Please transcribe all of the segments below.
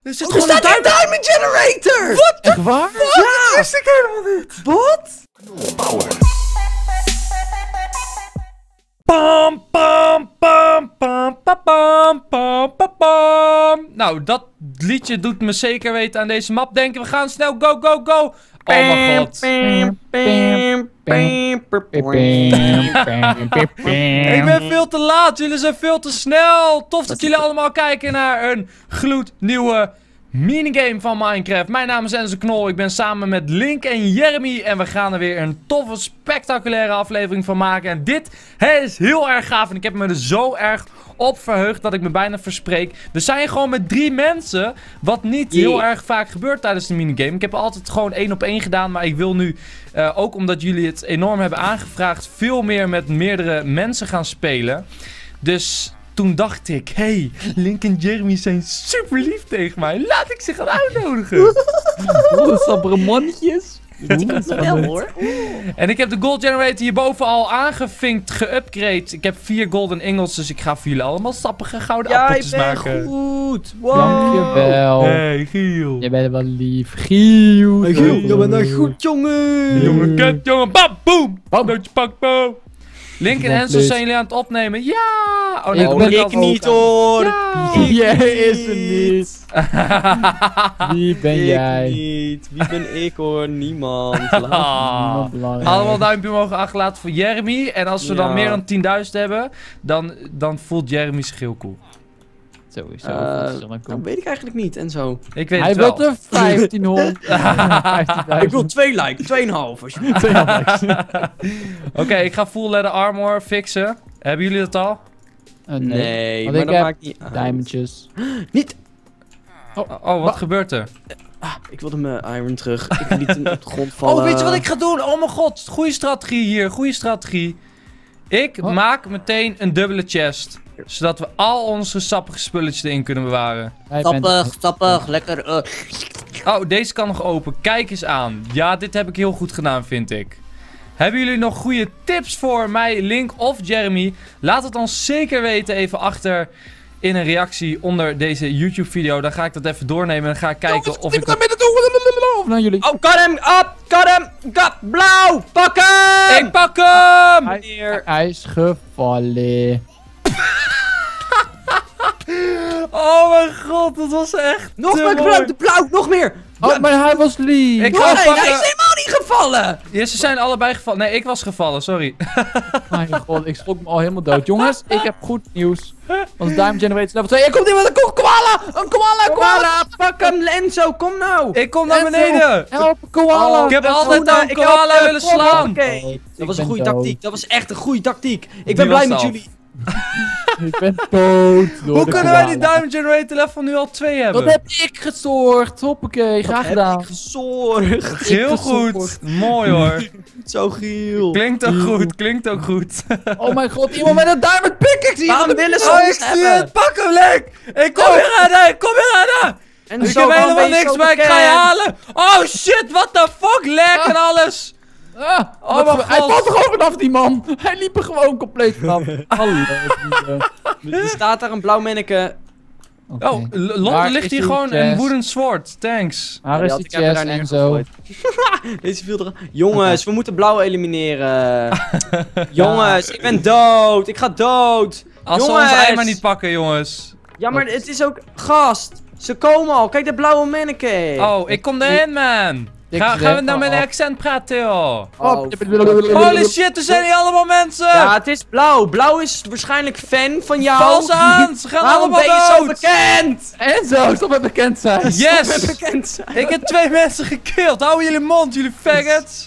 Er zit gewoon een diamond generator! Wat? Echt waar? Ja! Dat wist ik helemaal niet! Wat? Power. Pam, pam, pam, pam, pam, pam, pam, pam, pam. Nou, dat liedje doet me zeker weten aan deze map denken. We gaan snel, go, go, go. Oh mijn god. Ik ben veel te laat, jullie zijn veel te snel. Tof dat jullie allemaal kijken naar een gloednieuwe minigame van Minecraft. Mijn naam is Enzo Knol, ik ben samen met Link en Jeremy. En we gaan er weer een toffe, spectaculaire aflevering van maken. En dit is heel erg gaaf en ik heb me er zo erg op verheugd dat ik me bijna verspreek. We zijn gewoon met 3 mensen, wat niet heel erg vaak gebeurt tijdens de minigame. Ik heb altijd gewoon 1-op-1 gedaan, maar ik wil nu, ook omdat jullie het enorm hebben aangevraagd, veel meer met meerdere mensen gaan spelen. Dus toen dacht ik, hey, Link en Jeremy zijn super lief tegen mij. Laat ik ze gaan uitnodigen. Sappere mannetjes. Wel hoor. En ik heb de gold generator hierboven al aangevinkt, geupgrade. Ik heb 4 golden ingots, dus ik ga voor jullie allemaal sappige gouden appeltjes maken. Jij bent goed. Wow. Dankjewel. Hey, Giel. Je bent wel lief. Giel. Hey, Giel, je bent een goed jongen. Jongen, kut, jongen. Bam, boom. Bam. Doodje, pak, boom. Link en Enzo zijn jullie aan het opnemen. Ja. Oh, nee, Ik ben Ik niet hoor. Ja. Jij is er niet. Wie ben Ik jij? niet. Wie ben ik hoor? Niemand. Niemand belangrijk. Allemaal duimpje mogen achterlaten voor Jeremy. En als we dan Ja. meer dan 10.000 hebben, dan voelt Jeremy zich heel cool. Sowieso. Dat weet ik eigenlijk niet en zo. Ik weet Hij het wel. wil er 1500. 15.000. Ik wil 2 likes, 2,5 alsjeblieft. Oké, ik ga full leather armor fixen. Hebben jullie dat al? Nee, Want maar ik dat heb maakt niet uit. diamondjes. Niet! Oh, wat gebeurt er? Ik wilde mijn iron terug. Ik liet hem op de grond vallen. Oh, weet je wat ik ga doen? Oh mijn god, goede strategie hier, goede strategie. Ik maak meteen een dubbele chest. Zodat we al onze sappige spulletjes erin kunnen bewaren. Sappig, lekker. Oh, deze kan nog open. Kijk eens aan. Ja, dit heb ik heel goed gedaan, vind ik. Hebben jullie nog goede tips voor mij, Link of Jeremy? Laat het ons zeker weten even achter in een reactie onder deze YouTube video. Dan ga ik dat even doornemen en dan ga ik kijken of ik... Of naar jullie. Oh, got hem, up, got hem, got blauw, pak hem! Ik pak hem! Hij is gevallen. Oh mijn god, dat was echt Nog te meer mooi. blauw, de blauw, nog meer! Oh, maar hij was lief. Ik Nee, ga hij pakken. is helemaal niet gevallen! Ja, ze zijn allebei gevallen. Nee, ik was gevallen, sorry. Mijn god, ik schrok me al helemaal dood. Jongens, ik heb goed nieuws. Ons Diamond Generator is level 2. Er komt iemand, een koala! Een koala! Koala, pak hem, Enzo, kom nou! Ik kom naar Enzo. beneden. Help, koala! Ik heb dat is altijd goed, aan ik koala help, willen slaan. Oké. Dat was een goede dood. tactiek, dat was echt een goede tactiek. Ik Die ben blij was met af. jullie. Ik ben dood door Hoe de kunnen wij die koala. Diamond Generator level nu al 2 hebben? Dat heb ik gezorgd. Hoppakee, graag Heb gedaan. ik gezorgd. Heel gezorgd. goed. Mooi hoor. Zo giel. Klinkt ook goed, klinkt ook goed. Oh mijn god, iemand met een diamond pickaxe hier. Waarom willen ze Oh, ik ons zie hebben? het. Pak hem, Link. Ik kom hier aan, ik kom hier aan. En Ik zo, heb waarom helemaal ben je niks, zo maar ik ga je bekend? halen. Oh shit, what the fuck, lag en alles. Ah, Oh wat mijn hij god. valt er gewoon vanaf, die man. Hij liep er gewoon compleet vanaf. Hallo, lieve. Er staat daar een blauw manneke. Oké. Oh, Waar er ligt is hier die gewoon chest? een wooden sword. Thanks. Waar Ja, is die die had ik even chest daar en zo? neergegooid. Deze viel er. Jongens, we moeten blauw elimineren. Jongens, ik ben dood. Ik ga dood. Als Jongens. we ons eimer niet pakken, jongens. Ja, maar het is ook gast. Ze komen al. Kijk, de blauwe manneke. Oh, ik kom erin, man. Gaan we nou met een accent praten, joh? Oh, Holy shit, er zijn hier allemaal mensen. Ja, het is blauw. Blauw is waarschijnlijk fan van jou. Vals aan, ze gaan Waarom allemaal ben je zo dood. bekend? Enzo, stop met bekend zijn. Ben Yes. bekend zijn. Ik heb 2 mensen gekild. Hou jullie mond, jullie faggots.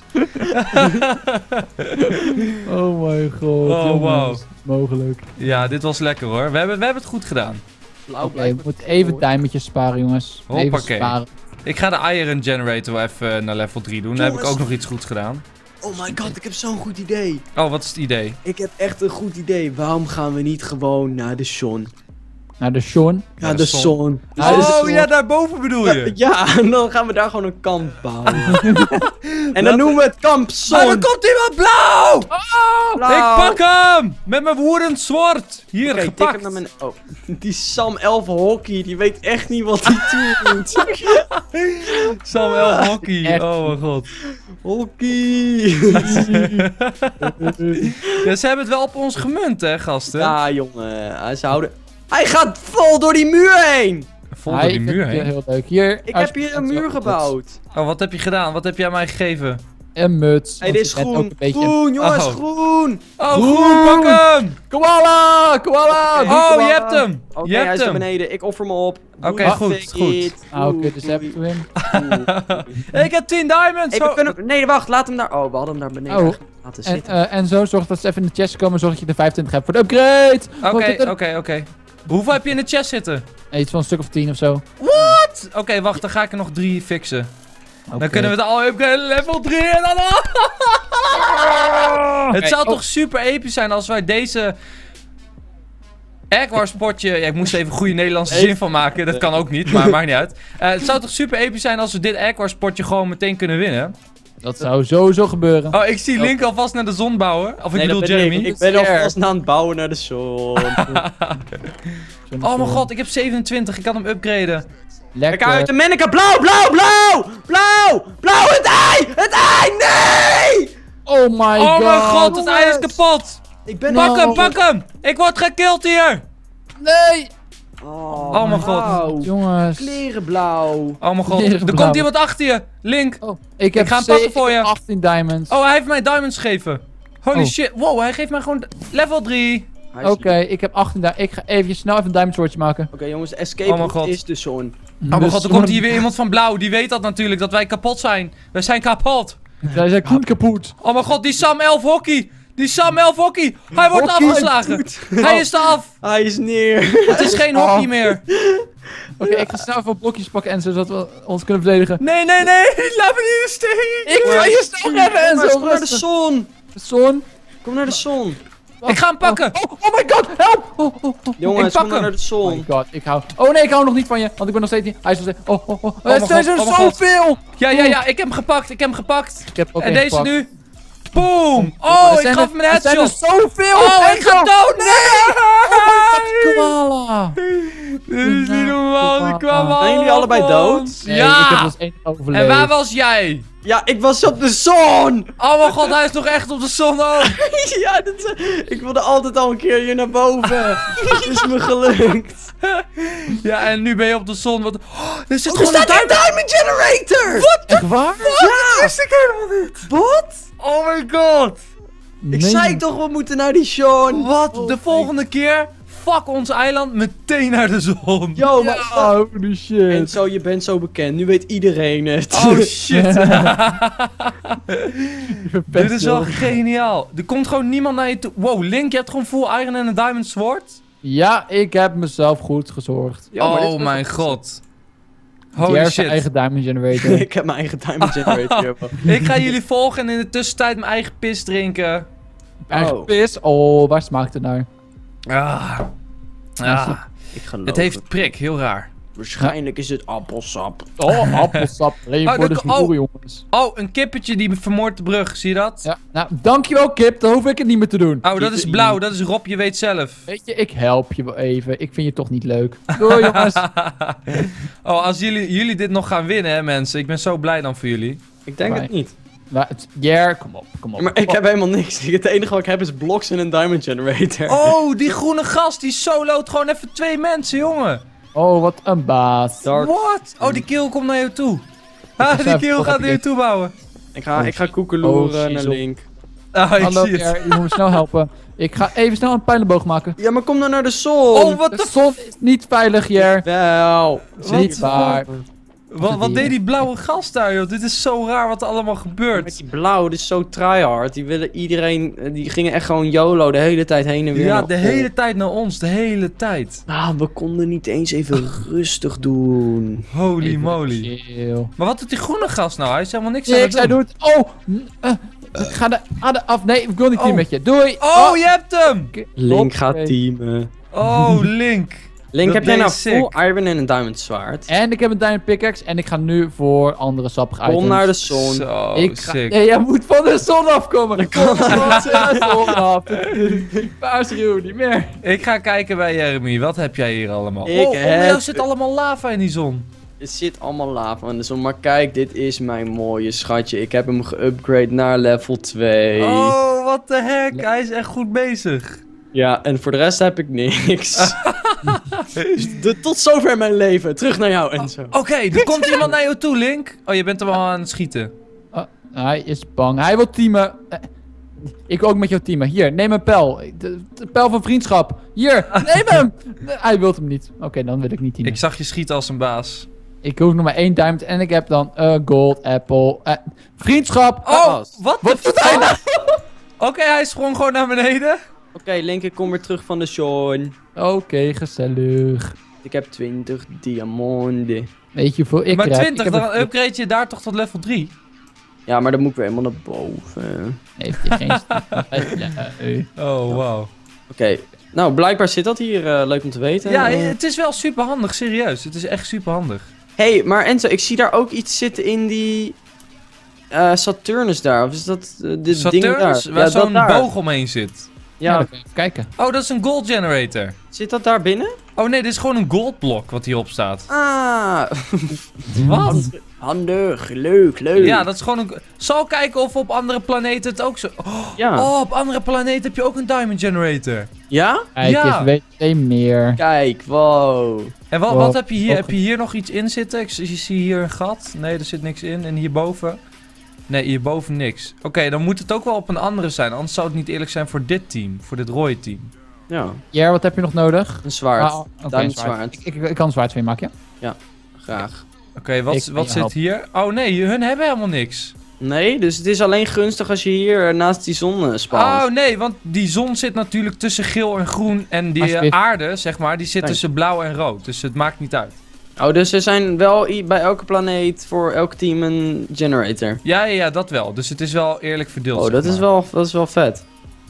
Oh mijn god. Oh, jongens, wow. is mogelijk. Ja, dit was lekker hoor. We hebben het goed gedaan. Blauw Oké, we moeten even diamondjes sparen, jongens. Even Hoppakee. sparen. Ik ga de Iron Generator wel even naar level 3 doen. Dan heb ik Jongens. ook nog iets goed gedaan. Oh my god, ik heb zo'n goed idee. Oh, wat is het idee? Ik heb echt een goed idee. Waarom gaan we niet gewoon naar de Sean? Naar de Sean. Ja, de zon. Oh, ja, daarboven bedoel je. Ja, en dan gaan we daar gewoon een kamp bouwen. En dan noemen we het kamp Zon. Ah, dan komt iemand blauw! Blauw. Ik pak hem! Met mijn woedend zwart. Hier, Oké, tik gepakt. hem naar mijn... Oh, die Sam 11 hockey, die weet echt niet wat hij doet. Samuel Hockey. Echt. Oh mijn god. Hockey. Ja, ze hebben het wel op ons gemunt, hè, gasten? Ja, jongen. Ze houden... Hij gaat vol door die muur heen. Vol door die muur heen. Heel leuk. Hier. Ik heb hier een muur gebouwd. Oh, wat heb je gedaan? Wat heb jij mij gegeven? Een muts. Hey, want dit is je bent ook groen. een beetje- Groen, jongens, Oh. groen. Oh, groen, pak hem! Koala! Koala! Oh, je hebt hem! Oké, Je hij hebt is naar hem! beneden. Ik offer me op. Oké, Doe goed, het. goed. Oké, dus heb ik hem. Ik heb 10 diamonds! Hey, we kunnen... Nee, wacht. Laat hem daar... Oh, we hadden hem daar beneden Oh. laten En, zitten. en zo zorg dat ze even in de chest komen. Zorg dat je de 25 hebt voor de upgrade. Oké. Hoeveel heb je in de chest zitten? Iets van een stuk of 10 of zo. Oké, wacht, dan ga ik er nog 3 fixen. Oké. Dan kunnen we het al upgraden, level 3 en dan... Het zou toch super episch zijn als wij deze... Egg Wars potje... Ja, ik moest even een goede Nederlandse zin van maken. Dat kan ook niet, maar maakt niet uit. Het zou toch super episch zijn als we dit Egg Wars potje gewoon meteen kunnen winnen. Dat zou sowieso gebeuren. Oh, ik zie Link alvast naar de zon bouwen. Of ik Nee, bedoel dat ben Jeremy. Ik ben alvast aan het bouwen naar de zon. Oh mijn god, ik heb 27. Ik kan hem upgraden. Lekker. Kijk uit, de manneke. Blauw, blauw, blauw. Blauw, blauw, het ei. Het ei, nee. Oh my god. Oh mijn god, het ei is kapot. Ik ben Pak hem, pak hem. Ik word gekilld hier. Nee. Oh mijn god. blauw. Jongens. Kleren blauw. Oh mijn god, Leren er blauw. komt iemand achter je. Link. Oh, ik heb ga hem pakken voor je. 18 diamonds. Oh, hij heeft mij diamonds gegeven. Holy Oh. shit. Wow, hij geeft mij gewoon level 3. Oké, ik heb 18 diamonds. Ik ga even snel even een diamond swordje maken. Oké jongens, de Oh escape mijn route god. is de zon. Oh mijn god, er komt hier weer iemand van blauw. Die weet dat natuurlijk, dat wij kapot zijn. Wij zijn kapot. Zij zijn goed kapot. Oh mijn god, die Sam 11 hockey. Die Sam 11 hockey. Hij wordt Hockey. afgeslagen. Hij is eraf. Hij is neer. Het is geen hockey meer. Oké, ik ga snel even wat blokjes pakken en zodat we ons kunnen verdedigen. Nee, nee, nee. Laat me niet in de steek. Ik ga je snel redden en Jongens, zo. kom naar de zon. Zon. Kom naar de zon. Ik ga hem pakken. Oh my god, help! Jongens, pak kom maar hem. naar de Oh my zon. god, ik hou... Oh nee, ik hou nog niet van je, want ik ben nog steeds niet... Hij is nog steeds... Oh. mijn Er zijn god, er oh mijn god. zoveel! Ja, ik heb hem gepakt. Ik heb hem gepakt. Ik heb ook En één deze gepakt. nu. Boom. Er Oh, ik zijn gaf hem een Er zijn er headshot. zoveel! Oh, ik ga dood. Nee. Koala! Dit is niet normaal. Die kwamen Zijn jullie allemaal allebei op dood? ons. Nee, Ja. ik heb dus één overleefd. En waar was jij? Ja, ik was op de zon. Oh mijn god, hij is nog echt op de zon ook. Ja, ik wilde altijd al een keer hier naar boven. Het is me gelukt. Ja, en nu ben je op de zon. Wat... Oh, er zit Er gewoon staat een een diamond generator. What the Echt waar? Ja. wist ik helemaal niet. Wat? Oh my god. Ik zei toch, we moeten naar die zon. Wat? De volgende keer, fuck ons eiland, meteen naar de zon. Yo, maar... Oh, holy shit. En zo, je bent zo bekend. Nu weet iedereen het. Oh shit. Best Dit is wel wel. geniaal. Er komt gewoon niemand naar je toe. Wow, Link, je hebt gewoon full iron en een diamond sword? Ja, ik heb mezelf goed gezorgd. Ja, maar dit Oh is mijn wel- god. Holy Holy shit. shit. eigen diamond generator. Ik heb mijn eigen diamond generator. Ik ga jullie volgen en in de tussentijd mijn eigen pis drinken. Eigen Oh. pis. Oh, waar smaakt het naar? Ah. Ah. Ik geloof Het heeft prik, heel raar. Waarschijnlijk is het appelsap. Oh, appelsap. Alleen Oh, voor de dat- snoer, jongens. Oh, een kippetje die vermoordt de brug, zie je dat? Ja, nou, dankjewel Kip. Dan hoef ik het niet meer te doen. Oh, dat is blauw, dat is Rob, je weet zelf. Weet je, ik help je wel even. Ik vind je toch niet leuk. Doei, jongens. Oh, als jullie dit nog gaan winnen, hè, mensen. Ik ben zo blij dan voor jullie. Ik denk Right. het niet. Maar Jer, kom op. Maar ik heb helemaal niks. Het enige wat ik heb is blocks en een diamond generator. Oh, die groene gast, die solo't gewoon even 2 mensen, jongen. Oh, wat een baas. Dark. What? Oh, die kill komt naar je toe. Ah, die even kill gaat naar je toe bouwen. Ik ga koekeloeren naar Shiesel. Link. Oh, ik Hallo zie het. Jer, je moet me snel helpen. Ik ga even snel een pijlenboog maken. Ja, maar kom dan naar de zon. Oh, wat De de... zon is niet veilig, Jer. Wel. Dat is niet waar. Wat deed die blauwe gast daar, joh? Dit is zo raar wat er allemaal Met gebeurt. die blauw, dit is zo tryhard. Die willen iedereen, die gingen echt gewoon YOLO de hele tijd heen en weer. Ja, naar de op. hele tijd naar ons, de hele tijd. Ah, we konden niet eens even rustig doen. Holy Even moly. chill. Maar wat doet die groene gast nou? Hij is helemaal niks aan Nee, het ik zei doen. doe het. Oh, ik ga er af. Nee, ik wil niet Oh. team met je. Doei. Oh, je hebt hem! Link Oké. gaat teamen. Oh, Link. Link, Dat heb jij deed nou sick. full iron en een diamond zwaard? En ik heb een diamond pickaxe en ik ga nu voor andere sappige items. Kom naar de zon. Zo, sick. Nee, jij moet van de zon afkomen. Kom van de zon af. Waarschuw, niet meer. Ik ga kijken bij Jeremy. Wat heb jij hier allemaal? Ik onder heb- jou zit allemaal lava in die zon. Er zit allemaal lava aan de zon. Maar kijk, dit is mijn mooie schatje. Ik heb hem geupgrade naar level 2. Oh, what the heck. Hij is echt goed bezig. Ja, en voor de rest heb ik niks. Tot zover mijn leven. Terug naar jou, Enzo. Oké, er komt iemand naar jou toe, Link. Oh, je bent hem al aan het schieten. Hij is bang. Hij wil teamen. Ik ook met jou teamen. Hier, neem een pijl. De pijl van vriendschap. Hier, neem hem. Hij wil hem niet. Oké, dan wil ik niet teamen. Ik zag je schieten als een baas. Ik hoef nog maar 1 diamond en ik heb dan een gold apple. Vriendschap. Oh, wat Wat de doet hij nou? Oké, hij sprong gewoon naar beneden. Oké, Link, ik kom weer terug van de zon. Oké, gezellig. Ik heb 20 diamanten. Weet je hoeveel ik Maar er heb? 20, Ik heb dan upgrade je daar toch tot level 3? Ja, maar dan moet ik weer helemaal naar boven. Heeft hij geen Oh, wauw. Oké, nou blijkbaar zit dat hier. Leuk om te weten. Ja, het is wel super handig, serieus. Het is echt super handig. Hey, maar Enzo, ik zie daar ook iets zitten in die Saturnus daar. Of is dat dit ding Saturnus, daar? waar Ja, dat zo'n daar. boog omheen zit. Ja, Ja, dan kun je even kijken. Oh, dat is een gold generator. zit dat daar binnen? Oh nee, dit is gewoon een goldblok wat hierop staat. Ah, Wat? handig, leuk. Ja, dat is gewoon een... Zal kijken of op andere planeten het ook zo... Ja. Oh, op andere planeten heb je ook een diamond generator. Ja? Kijk Ja. eens, weet meer. Kijk, wow. En wat, Wow. wat heb je hier? Ook- Heb je hier nog iets in zitten? Je zie hier een gat. Nee, er zit niks in. En hierboven? Nee, hierboven niks. Oké, dan moet het ook wel op een andere zijn. Anders zou het niet eerlijk zijn voor dit team. Voor dit rode team. Ja, Jer, wat heb je nog nodig? een zwaard. Ah, oké, Diamond een zwaard. zwaard. Ik kan een zwaard van je maken, ja? Graag. Oké, wat Ik kan wat je zit helpen. hier? Oh nee, hun hebben helemaal niks. Nee, dus het is alleen gunstig als je hier naast die zon Oh spant. nee, want die zon zit natuurlijk tussen geel en groen. En die Alsjeblieft. aarde, zeg maar, die zit Kijk. tussen blauw en rood. Dus het maakt niet uit. Oh, dus er zijn wel bij elke planeet voor elk team een generator. Ja, dat wel. Dus het is wel eerlijk verdeeld. Oh, zeg dat is wel vet.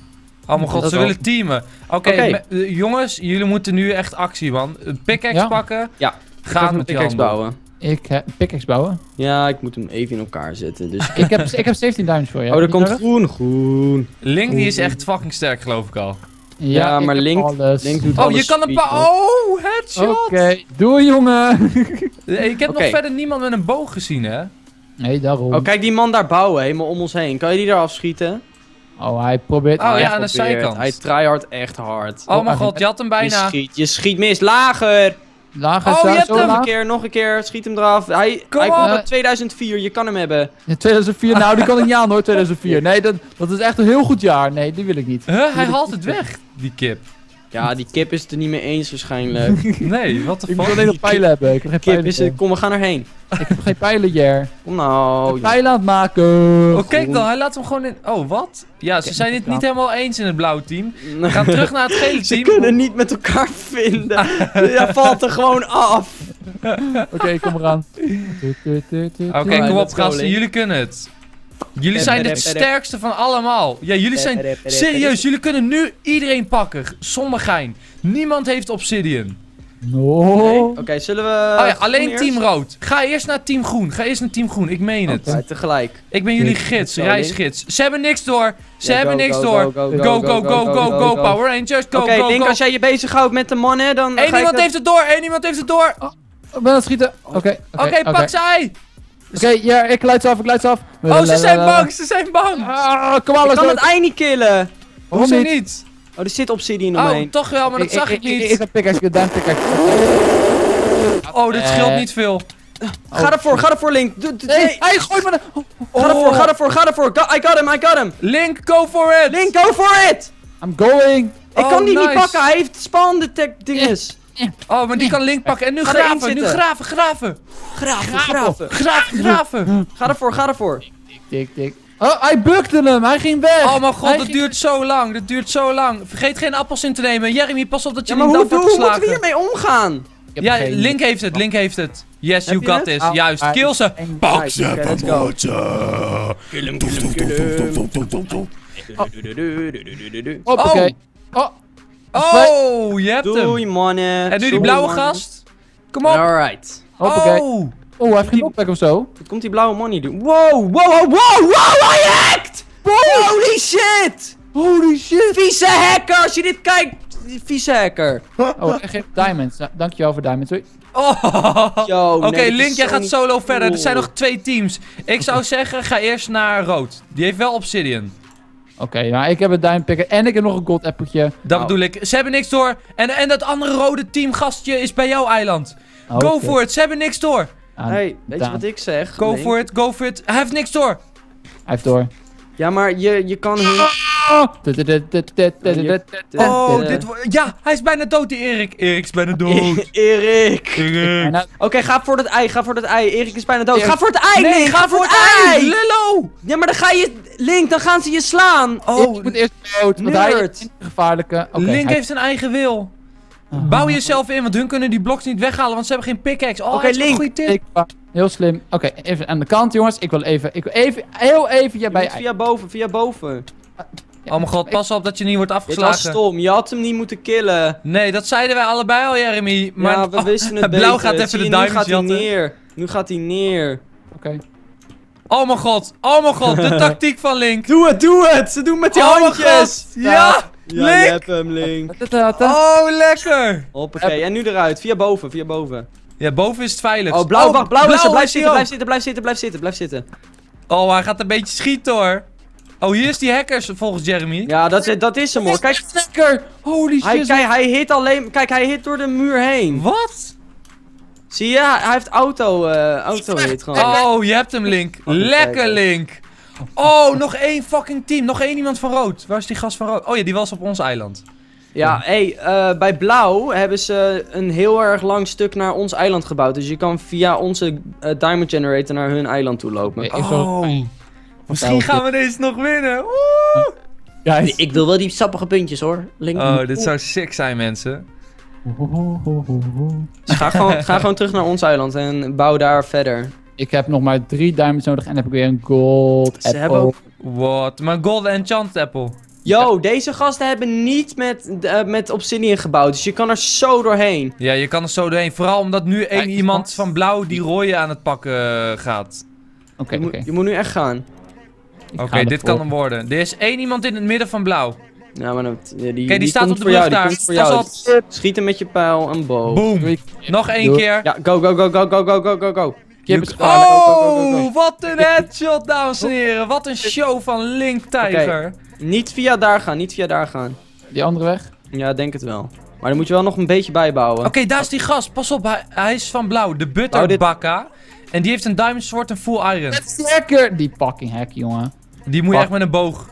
Oh mijn god, dat ze wel. willen teamen. Oké, Oké. jongens, jullie moeten nu echt actie, man. Een pickaxe Ja. pakken. Ja. Gaan Ga een met die pickaxe handel. bouwen. Ik heb pickaxe bouwen. Ja, ik moet hem even in elkaar zetten. Dus... ik heb 17 diamonds voor je. Oh, Heb er je komt die nodig? groen. Link die is echt fucking sterk, geloof ik al. Ja, ik maar heb Link alles. doet Oh, alles je kan een speed, paar... hoor. Oh, headshot! Oké, doei jongen. Ik heb Oké. nog verder niemand met een boog gezien, hè? Nee, daarom. Oh, kijk die man daar bouwen, helemaal om ons heen. Kan je die daar afschieten? Oh, hij probeert... Oh, ja, Hij aan de probeert. zijkant. Hij tryhard echt hard. Oh mijn Oh, god, je had hem bijna. Je schiet mis, lager! Lager Oh, zo, je hebt zo hem. laag. Nog een keer, schiet hem eraf. Hij Kom komt op. uit 2004, je kan hem hebben. In 2004, nou die kan ik niet aan hoor, 2004. Nee, dat is echt een heel goed jaar. Nee, die wil ik niet. Huh, hij haalt het weg, die kip. Ja, die kip is het er niet mee eens waarschijnlijk. Nee, wat de Ik moet fuck? alleen nog pijlen hebben. Ik heb geen Kip pijlen. is het, kom we gaan erheen. Ik heb geen pijlen, Jer. Kom nou. Pijlen aan het maken. Oh, kijk dan, hij laat hem gewoon in... Oh, wat? Ja, ze zijn het niet helemaal eens in het blauwe team. We gaan terug naar het gele Ze team. kunnen niet met elkaar vinden. Ja, valt er gewoon af. Oké, kom eraan. Oké, kom op let's go, gasten, Link. jullie kunnen het. Jullie zijn het sterkste van allemaal. Ja, jullie zijn... Serieus, jullie kunnen nu iedereen pakken. Zonder gein. Niemand heeft obsidian. No. Oké, zullen we... Oh ja, alleen eerst? team rood. Ga eerst naar team groen. Ga eerst naar team groen. Ik meen het. Ja, tegelijk. Ik ben jullie gids, Zo, reisgids. Ze hebben niks door. Ze Ja, hebben go, niks go, door. go, go, Go, go, go, go, go, go, Power Rangers. Go, Oké, go, Link, go. als jij je bezighoudt met de mannen, dan Eén ga iemand ik heeft het door. Één iemand heeft het door. Ik ben aan het schieten. Oké, Oké, pak zij. Oké, ja, ik luid ze af, Oh, ze zijn bang. Ze zijn bang. Ah, kom Ik alles kan het ei niet killen. Hoezo niet? Oh, er zit obsidian Oh, omheen. toch wel, maar dat zag ik Ik niet. heb pickaxe, ik heb pickaxe. Oh, dit scheelt niet veel. Ga ervoor, Link. Nee, hij gooit me de... Ga ervoor. I got him. Link, go for it. Link, go for it. I'm going. Ik Oh, kan die niet nice. pakken, hij heeft spawn detect dinges. Oh, maar die kan Link pakken. En nu Ga erin graven, nu zitten. graven. Graven. Graven. Ga ervoor. Tik. Oh, hij bukte hem. Hij ging weg. Oh mijn god, Hij dat ging- duurt zo lang. Vergeet geen appels in te nemen. Jeremy, pas op dat je Ja, maar niet hoe dood wordt moeten we geslagen. hiermee omgaan? Ik heb Ja, geen- Link heeft het. Yes, you je got het? this. Oh, Juist, hij- kill ze. Pak Nice, ze, oké, let's go. kill hem. Kill hem. Hoppakee. Oh. Oh, je hebt hem. Doei, mannen. En nu die Doei, blauwe mannen. gast. Kom op. Alright. Hoppakee. Oh. Oh, hij heeft geen knockback of zo. Wat komt die blauwe money doen? Wow, hij hackt! Holy shit! Holy shit. Vieze hacker, als je dit kijkt. Vieze hacker. Oh, hij geeft diamonds. Nou, dankjewel voor diamonds. Hoi. Oh. Yo, Oké, nee, dit Link, is jij zo gaat niet solo verder. Er cool. zijn nog 2 teams. Ik zou zeggen, ga eerst naar rood. Die heeft wel obsidian. Oké, nou, ik heb een diamond picker en ik heb nog een gold appeltje. Dat bedoel ik. Ze hebben niks door. En dat andere rode teamgastje is bij jouw eiland. Go Oké. for it. Ze hebben niks door. Hey, weet je wat ik zeg? Go Link? for it. Go for it. Hij heeft niks door. Hij heeft door. Ja, maar je kan hun... Oh, dit ja, hij is bijna dood, die Erik. Erik is bijna dood. Erik. Erik. Nou, Oké, ga voor het ei, Erik is bijna dood. Erik. Ga voor het ei, Nee, Link, ga voor het ei. Lillo. Ja, maar dan ga je... Link, dan gaan ze je slaan. Oh, ik moet eerst dood, want hij nerd. is een gevaarlijke. Oké, Link hij- heeft zijn eigen wil. Bouw jezelf in, want hun kunnen die bloks niet weghalen, want ze hebben geen pickaxe. Oh, Oké, dat is een Link. goede tip. Heel slim. Oké, even aan de kant, jongens. Ik wil even heel even Je bij moet via boven. Oh mijn god, pas op dat je niet wordt Dit was afgeslagen. stom, je had hem niet moeten killen. Nee, dat zeiden wij allebei al, Jeremy. Maar Ja, we wisten het Blauw beter. gaat even Zie de je, diamonds nu gaat hij jatten. neer. Nu gaat hij neer. Oké. Oh mijn god, de tactiek van Link. Doe het! Ze doen met die Oh mijn handjes! god, ja, Ja, je Link. hebt hem, Link. Oh, lekker. Hoppakee, en nu eruit. Via boven. Ja, boven is het veilig. Oh, blauw, wacht, blauw is er. Blijf hij ook. blijf zitten. Oh, hij gaat een beetje schieten hoor. Oh, hier is die hackers volgens Jeremy. Ja, dat is hem hoor. Kijk, Lekker! Holy shit. hij hit alleen... Kijk, hij hit door de muur heen. Wat? Zie je? Hij heeft auto hit gewoon. Oh, je hebt hem, Link. Lekker, kijken. Link. Oh, nog één fucking team. Nog één iemand van rood. Waar is die gast van rood? Oh ja, die was op ons eiland. Ja, bij blauw hebben ze een heel erg lang stuk naar ons eiland gebouwd. Dus je kan via onze diamond generator naar hun eiland toe lopen. Ik zal- Oh. Misschien gaan we deze nog winnen. Woe! Guys. Ik wil wel die sappige puntjes hoor. Link. Oh, dit zou sick zijn, mensen. Dus ga gewoon terug naar ons eiland en bouw daar verder. Ik heb nog maar 3 diamonds nodig en heb ik weer een gold Ze apple. hebben ook- Wat? Maar Golden Enchant Apple. Yo, deze gasten hebben niet met obsidian gebouwd, dus je kan er zo doorheen. Ja, je kan er zo doorheen. Vooral omdat nu één Kijk, iemand wat? van blauw die rode aan het pakken gaat. Oké, Je, oké. je moet nu echt gaan. Oké, dit kan hem worden. Er is één iemand in het midden van blauw. Ja, maar die staat komt op de voor brug jou, daar. Die komt voor Pas jou. op. Schiet hem met je pijl en boog. Boom. Nog één Doe. keer. Ja, go. Kip is Oh, wat een headshot, dames en heren. Wat een show van Link Tiger. Niet via daar gaan. Die andere weg? Ja, denk het wel. Maar dan moet je wel nog een beetje bijbouwen. Oké, daar is die gast. Pas op, hij is van blauw. De Oh, Butterbakka. En die heeft een diamond sword en full iron. Het is lekker! Die fucking hack, jongen. Die moet je echt met een boog.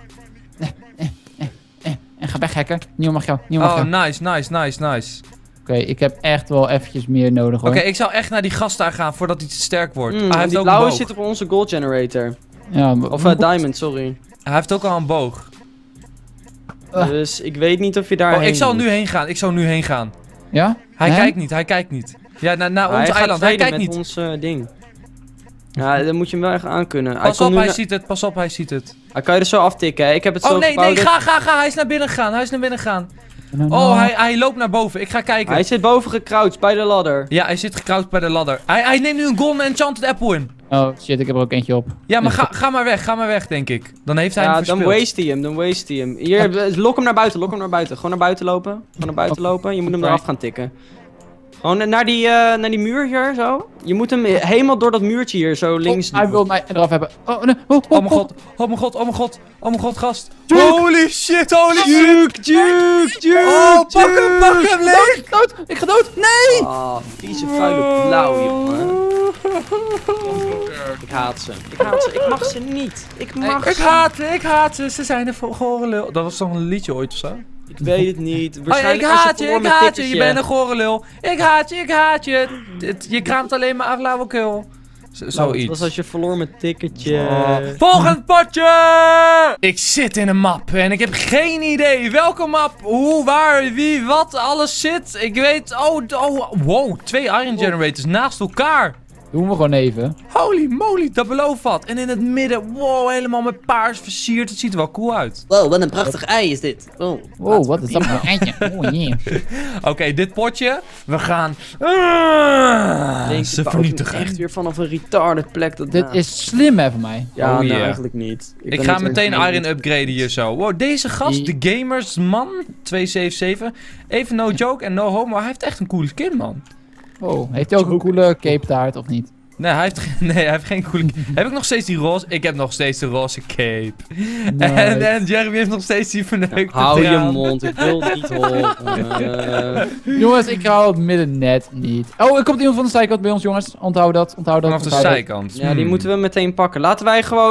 En ga weg, hacker. Niemand mag jou. Oh, nice. Oké, ik heb echt wel eventjes meer nodig, hoor. Oké, ik zou echt naar die gast daar gaan voordat hij te sterk wordt. hij en heeft die ook een blauwe boog. zit op onze gold generator. Ja, Of diamond, sorry. Hij heeft ook al een boog. Dus ik weet niet of je daar Oh, ik zou nu heen gaan. Ja? Hij Hè? kijkt niet. Ja, naar ons Hij gaat eiland. Hij traden kijkt met niet. ons ding. Ja, dan moet je hem wel echt aankunnen. Pas op, nu hij na- ziet het. Pas op, hij ziet het. Hij kan je er zo aftikken, hè. Ik heb het zo Oh, nee, gebouwd. ga. Hij is naar binnen gegaan. Oh, hij loopt naar boven. Ik ga kijken. Hij zit boven gecrouched bij de ladder. Ja, hij zit gekruid bij de ladder. Hij neemt nu een golden enchanted apple in. Oh, shit, ik heb er ook eentje op. Ja, maar ga maar weg, denk ik. Dan heeft hij Ja, hem dan verspeeld. waste hij hem. Hier, lok hem naar buiten. Gewoon naar buiten lopen. Je moet hem Oké. eraf gaan tikken. Gewoon naar die muur hier, zo. Je moet hem helemaal door dat muurtje hier, zo links. Hij wil mij eraf hebben. Oh, nee. Oh mijn god, gast. Juke. Holy shit. Juke! Oh, pak hem, Link. Ik ga dood! Nee! Ah, vieze vuile blauw, jongen. Ik haat ze. Ik mag ze niet. Ik haat ze. Ze zijn er voor gorelul. Dat was toch een liedje ooit of zo? Ik weet het niet. Oh, Waarschijnlijk ik als haat je, verloor ik met haat je. tikketje. Je bent een gorelul. Ik haat je. Je kraamt alleen maar aflauwekul. Zoiets. Dat was als je verloor met tikketje. Oh. Volgend potje! Ik zit in een map en ik heb geen idee welke map, hoe, waar, wie, wat, alles zit. Ik weet, wow, 2 iron generators naast elkaar. Doen we gewoon even. Holy moly, dat beloofvat. En in het midden, wow, helemaal met paars versierd. Het ziet er wel cool uit. Wow, wat een prachtig ei is dit. Wow, wat is dat voor een eindje? Oh, yeah. Oké, dit potje. We gaan ze Ze vernietigen. echt weer vanaf een retarded plek. Dit is slim hè van mij. Ja, Oh, nee, yeah. eigenlijk niet. Ik ben ga niet meteen echt- iron upgraden hier zo. Wow, deze gast, de Gamersman 277. Even no joke en no homo, maar hij heeft echt een coole skin, man. Oh, heeft hij ook een coole cape taart of niet? Nee, hij heeft geen coole... Heb ik nog steeds die roze? Ik heb nog steeds de roze cape. Nice. En Jeremy heeft nog steeds die verneukte Hou je traan. mond, ik wil niet horen. Jongens, ik hou het midden net niet. Oh, er komt iemand van de zijkant bij ons, jongens. Onthoud dat, onthoud dat. Vanaf de onthoud dat. zijkant. Ja, die moeten we meteen pakken. Laten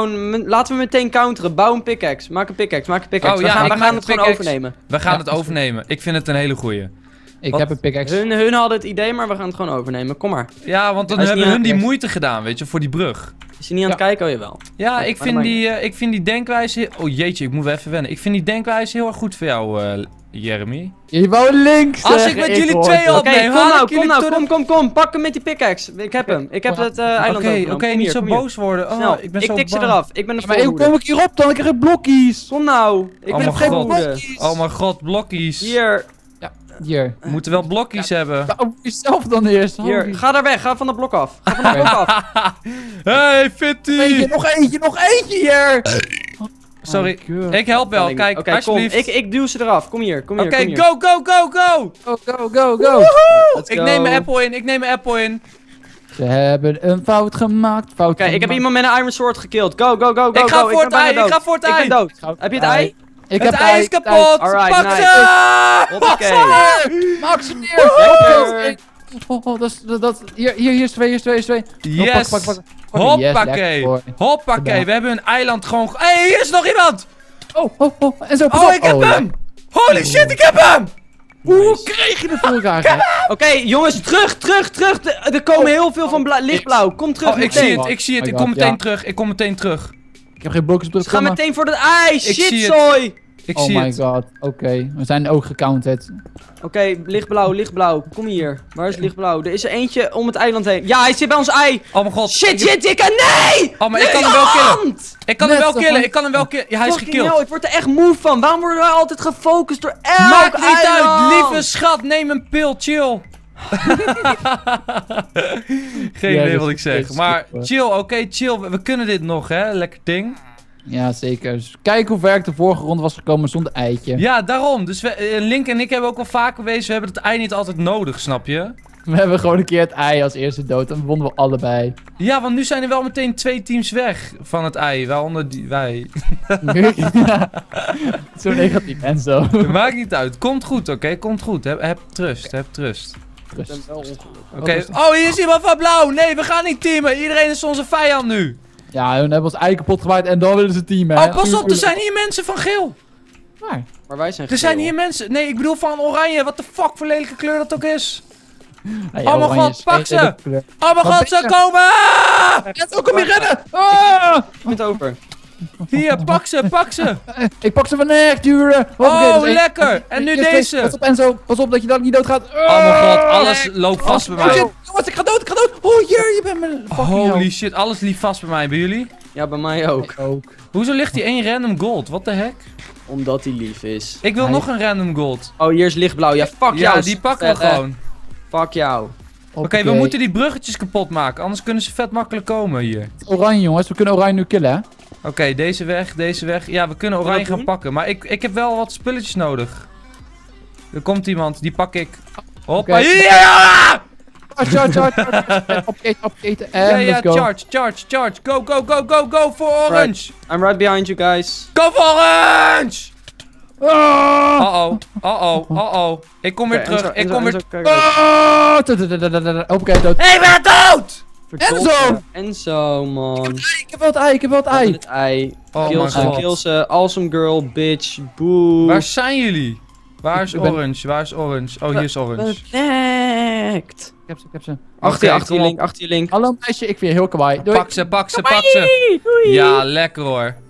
we meteen counteren. Bouw een pickaxe. Maak een pickaxe. Oh, we ja, gaan, ik we maak gaan het een gewoon pickaxe. overnemen. We gaan Ja. het overnemen. Ik vind het een hele goeie. Ik Wat? heb een pickaxe. Hun hadden het idee, maar we gaan het gewoon overnemen. Kom maar. Ja, want dan Hij is hebben niet hun die aan- moeite gedaan, weet je, voor die brug. Is je niet aan het kijken? Oh, jawel. Ja, maar ik dat vind die denkwijze... Oh jeetje, ik moet wel even wennen. Ik vind die denkwijze heel erg goed voor jou, Jeremy. Je wou links Als ik zeggen, met jullie hoor twee het. op- Oké, nee, kom haal nou, ik jullie kom nou, tot kom. Pak hem met die pickaxe. Ik heb hem. Ik heb het eiland Oké, overgenomen. oké, Kom niet hier, zo kom hier. boos worden. Oh, Snel, ik ben zo tik ze bang. eraf. Ik ben de Maar hoe kom voorhoede. ik hierop dan? Ik heb blokkies. Kom nou. Ik Oh ben de mijn god. voorhoede. Oh mijn god, blokkies. Hier, Hier. We moeten wel blokjes hebben. Nou, jezelf dan eerst. hier. Holy. Ga daar weg. Ga van dat blok af. Ga van dat blok af. Hey, Fitty! Nog eentje hier. Sorry, Oh, God. ik help wel. Oké, Kijk, kom. alsjeblieft. Ik duw ze eraf. Kom hier, kom hier, Oké, kom hier. go, go, go, go! Go. Let's Ik go. neem mijn apple in. Ze hebben een fout gemaakt. Oké, ik heb iemand met een iron sword gekilld. Go. Ik ga voor ben het bijna ei, dood. ik ga voor het Ik ei. ben dood. Heb je het ei? Ik Het heb ei is kapot! Alright, Pak nice. ze! Hoppakee. Maak ze neer. Oh, hier is twee. Yes! Pak. Hoppakee! Yes, lekker, Hoppakee, we hebben een eiland gewoon... Hé, hier is nog iemand! Oh, en zo, pas Oh, op. ik heb ja. hem! Holy shit, ik heb hem! Hoe kreeg je het voor elkaar? hè? Oké, jongens, terug. Er komen heel veel van lichtblauw. Kom terug Oh, ik meteen. zie het. Oh Ik my kom God, meteen ja. terug. Ik kom meteen terug. Ik heb geen blokjes op Ga meteen voor het ei. zie Shit, het. zooi. Ik Oh zie my het. god, oké. We zijn ook gecounted. Oké, lichtblauw. Kom hier. Waar is lichtblauw? Er is er eentje om het eiland heen. Ja, hij zit bij ons ei. Oh mijn god. Shit, nee! Oh, maar ik kan hem wel killen. Hand! Ik kan hem Net wel zo killen. van- Ik kan hem wel killen. Ja, hij is Fucking gekilld. hell, ik word er echt moe van. Waarom worden wij altijd gefocust door elk Maakt niet uit, eiland? lieve schat. Neem een pil, chill. Geen idee wat ik zeg. Maar chill, oké, chill. We kunnen dit nog, hè. Lekker ding. Ja, zeker. Dus kijk hoe ver ik de vorige ronde was gekomen zonder eitje. Ja, daarom. Dus Link en ik hebben ook al vaker bewezen. We hebben het ei niet altijd nodig, snap je? We hebben gewoon een keer het ei als eerste dood en wonnen we allebei. Ja, want nu zijn er wel meteen 2 teams weg van het ei. Waaronder wij. Zo negatief en zo. Maakt niet uit. Komt goed, oké? Komt goed. Heb trust. Oké. Oh, hier is iemand van blauw. Nee, we gaan niet teamen. Iedereen is onze vijand nu. Ja, hun hebben ons ei kapot gemaakt en dan willen ze teamen. hè. Oh, pas op. Er zijn hier mensen van geel. Waar? Maar wij zijn Er zijn geel. hier mensen. Nee, ik bedoel van oranje. Wat de fuck voor lelijke kleur dat ook is. Hey, Oh mijn oranje god, is pak geen ze. lelijke kleur. Oh mijn Wat god, ben ze je? komen. Let's ook, kom hier rennen! Ah! Ik vind het over. Hier, pak ze. Ik pak ze van echt, duren. Oh, lekker. En nu deze. Pas op Enzo, pas op dat je dan niet doodgaat. Oh mijn god, alles loopt vast bij Oh shit, mij. jongens, ik ga dood. Oh, hier, je bent mijn fucking Holy shit, alles liep vast bij mij. Bij jullie? Ja, bij mij ook. Ik ook. Hoezo ligt hier 1 random gold? What the heck? Omdat hij lief is. Ik wil Hij- nog een random gold. Oh, hier is lichtblauw. Ja, fuck Ja, jou. die pakken we gewoon. Fuck jou. Oké, we moeten die bruggetjes kapot maken, anders kunnen ze vet makkelijk komen hier. Oranje, jongens, we kunnen oranje nu killen, hè? Oké, deze weg. Ja, we kunnen oranje dat gaan doen? pakken, maar ik heb wel wat spulletjes nodig. Er komt iemand, die pak ik. Hoppa, Oké. ja! Charge. Opketen. En Ja, let's go. charge. Go voor orange. I'm right behind you guys. Go voor orange! Ah! Uh-oh. Ik kom weer terug, ik kom weer... Ah! Hoppakee, dood. Hey, ik ben dood! Enzo! Enzo, man. Ik heb wel het ei. Het ei. Oh Kill mijn ze, god. kill ze. Awesome girl, bitch. Boe. Waar zijn jullie? Waar is Ik ben- orange? Oh, hier is orange. Perfect. Ik heb ze. Achter je, Oké, achter je kom link, achter je link. Hallo meisje, ik vind je heel kawaii. Doei. Pak ze. Ja, lekker hoor.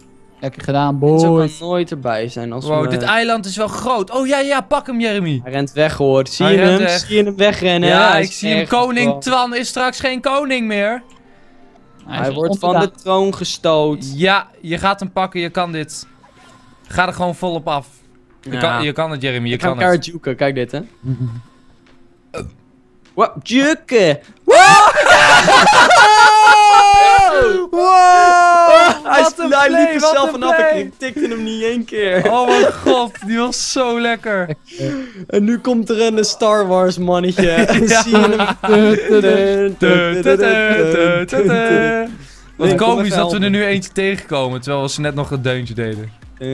Lekker gedaan, Ze kan boys. nooit erbij zijn als Wow, we... dit eiland is wel groot. Oh ja, pak hem, Jeremy. Hij rent weg, hoor. Zie Hij je rent hem? weg. Zie je hem wegrennen? Ja, Hij ik is zie hem. echt Koning gewoon- Twan is straks geen koning meer. Hij is wordt van de onderdaan. troon gestoot. Ja, je gaat hem pakken, je kan dit. Ga er gewoon volop af. Je kan het, Jeremy, je Ik ga kan elkaar het. juken, kijk dit, hè. Wat? Juken! Hij liep er zelf vanaf, ik tikte hem niet één keer. Oh mijn god, die was zo lekker. En nu komt er een Star Wars mannetje. En Ja. zie je hem. Wat Nee, kom komisch even dat we er helpen. nu eentje tegenkomen, terwijl we net nog een deuntje deden.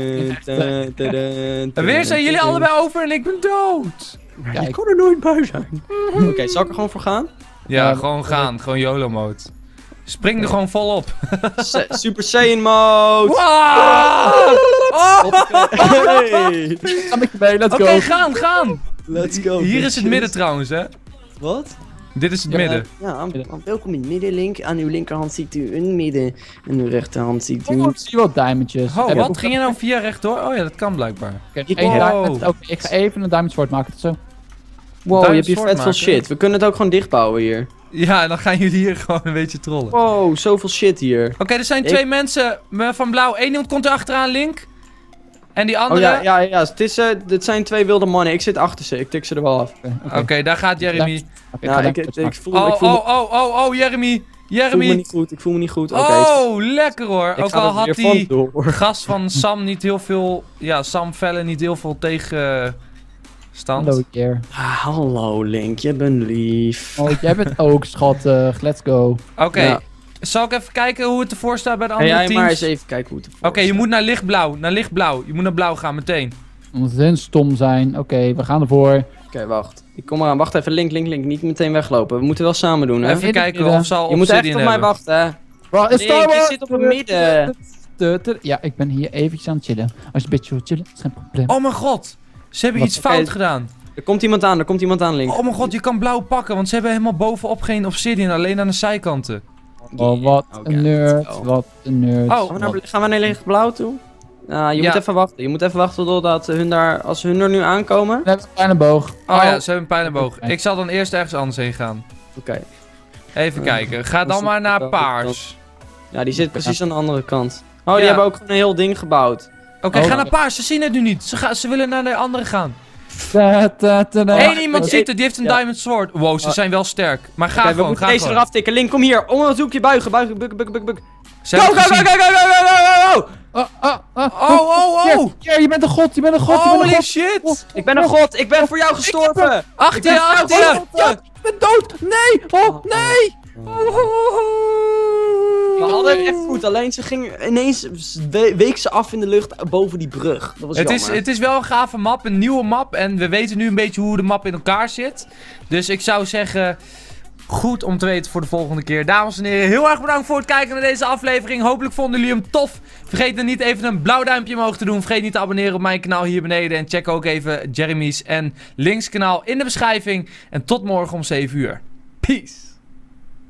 En weer zijn jullie allebei over en ik ben dood. Ik Kijk, kon er nooit bij zijn. Oké, zal ik er gewoon voor gaan? Ja, Ja, gewoon gaan, gewoon YOLO mode. Spring er gewoon volop. Super Saiyan mode! Wow! Hey, ga met je mee, let's Oké, go. gaan. let's go. Hier is het midden trouwens, hè. Wat? Dit is het Ja, midden. Ja, welkom in het midden, Link. Aan uw linkerhand ziet u een midden. En uw rechterhand ziet u... Oh, ik zie wel diamondjes. Oh, Heb je wat? ook- Ging je nou via rechtdoor? Oh ja, dat kan blijkbaar. Oké, Ik- één oh. diamond. Oké, ik ga even een diamond sword maken, tot zo. Wow, je hebt hier Diamond vet veel sword shit. We kunnen het ook gewoon dichtbouwen hier. Ja, en dan gaan jullie hier gewoon een beetje trollen. Wow, zoveel shit hier. Oké, er zijn twee mensen van blauw. Eén iemand komt er achteraan, Link. En die Oh andere... ja. Het zijn twee wilde mannen. Ik zit achter ze. Ik tik ze er wel af. Oké, daar gaat Jeremy. Oké, Ja, ga ik diamond voel Oh, Jeremy. me Jeremy. niet goed. Ik voel me niet goed. Oké. Oh, lekker hoor. ik Ook ga al er had weer die vandoor. gast van Sam niet heel veel... Ja, Sam Vellen niet heel veel tegenstand. Hallo, keer. Hallo Link, je bent lief. Oh, jij bent ook schattig. Let's go. Oké, Ja. zal ik even kijken hoe het ervoor staat bij de Hey, andere jij teams? maar eens even kijken hoe het ervoor Oké, je moet naar lichtblauw. Naar lichtblauw. Je moet naar blauw gaan, meteen. Omdat ze stom zijn. Oké, we gaan ervoor. Oké, wacht. Ik kom eraan. Wacht even. Link. Niet meteen weglopen. We moeten wel samen doen, hè? Even midden, kijken midden. of ze al Je moet echt obsidian op mij hebben. wachten, hè? Waar is Link, Star je Wars? zit op het midden. Ja, ik ben hier eventjes aan het chillen. Als je een beetje wil chillen, is geen probleem. Oh mijn god. Ze hebben Wat? iets fout Oké. gedaan. Er komt iemand aan, Link. Oh mijn god, je kan blauw pakken, want ze hebben helemaal bovenop geen obsidian, alleen aan de zijkanten. Oh, wat Oké, een nerd. let's go. Wat een nerd. Oh, Gaan we naar lichtblauw toe? Je Ja. moet even wachten. Je moet even wachten totdat hun daar... Als hun er nu aankomen... We hebben een kleine boog. Oh ja, ze hebben een pijlenboog. Oké. Ik zal dan eerst ergens anders heen gaan. Oké. Even kijken. Ga dan maar naar paars. Ja, die zit precies aan de andere kant. Oh, die Ja. hebben ook gewoon een heel ding gebouwd. Oké, Oh. ga naar paars. Ze zien het nu niet. Ze willen naar de andere gaan. Oh, Eén iemand ziet het, die heeft een Ja. diamond sword. Wow, ze zijn wel sterk. Maar ga Oké, we gewoon, moeten ga deze gewoon. eraf tikken. Link, kom hier. Om het hoekje buigen. Buk. Ze Go, hebben go, het go, gezien. go. Oh. Je bent een god, je bent een god, je bent een Holy god. shit. Ik ben een god. Ik ben voor jou gestorven. Achter je, achter je. Ja, ik ben dood. Nee, oh, nee. We hadden het echt goed. Alleen ze ging ineens... week ze af in de lucht boven die brug. Dat was jammer. Het is wel een gave map, een nieuwe map. En we weten nu een beetje hoe de map in elkaar zit. Dus ik zou zeggen... Goed om te weten voor de volgende keer. Dames en heren, heel erg bedankt voor het kijken naar deze aflevering. Hopelijk vonden jullie hem tof. Vergeet dan niet even een blauw duimpje omhoog te doen. Vergeet niet te abonneren op mijn kanaal hier beneden. En check ook even Jeremy's en Link's kanaal in de beschrijving. En tot morgen om 7 uur. Peace.